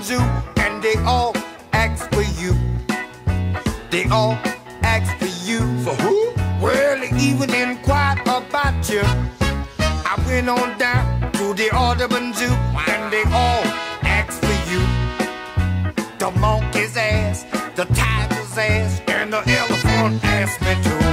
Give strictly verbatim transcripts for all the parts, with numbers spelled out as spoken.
Zoo, and they all ask for you. They all ask for you. For who? Well, they even inquired about you. I went on down to the Audubon Zoo, and they all asked for you. The monkey's ass, the tiger's ass, and the elephant asked me too.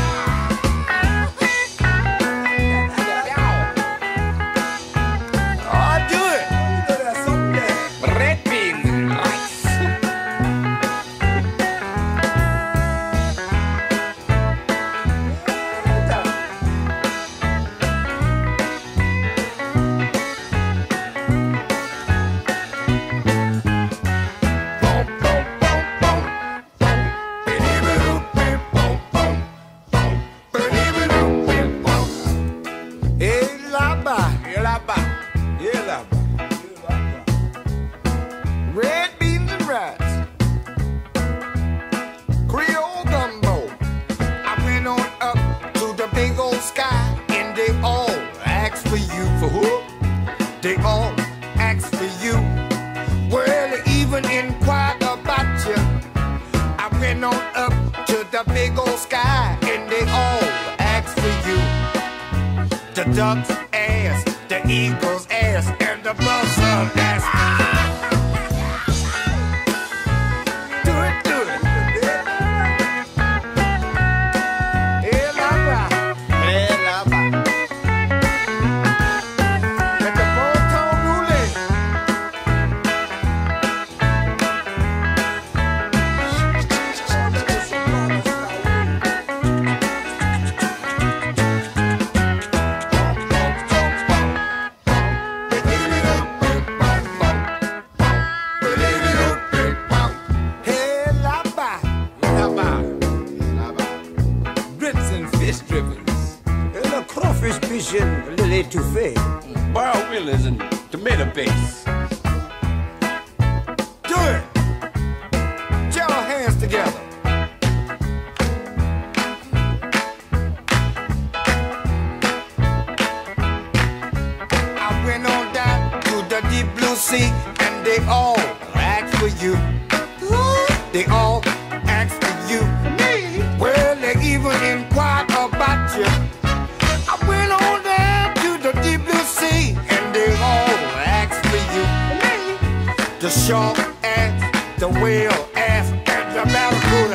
Red beans and rice, Creole gumbo. I went on up to the big old sky, and they all asked for you. For who? They all asked for you. Well, they even inquired about you. I went on up to the big old sky, and they all asked for you. The duck's ass, the eagle's ass, and the buzzard's ass. Crawfish fishing, a little etouffee. Bar Willis and tomato paste. Do it! Put your hands together. I went on down to the deep blue sea, and they all asked for you. They all asked for you. Well, they even inquired about you. I went on down to the deep blue sea, and they all asked for you. The shark asked, the whale asked, and the barracuda